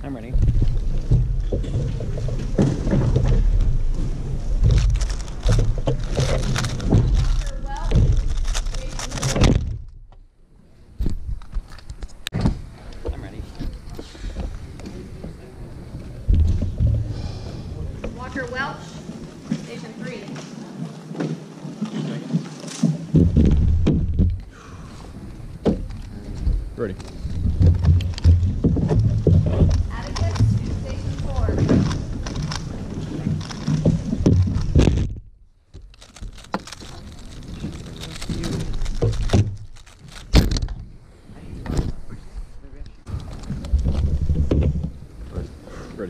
I'm ready. I'm ready. Walker Welch, station 3. Ready. Atticus, station 4. Ready.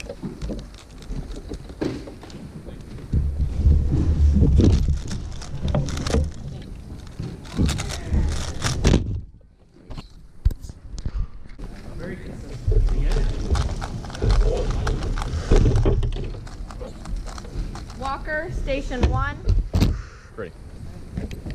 Very consistent. Walker, station 1. Ready.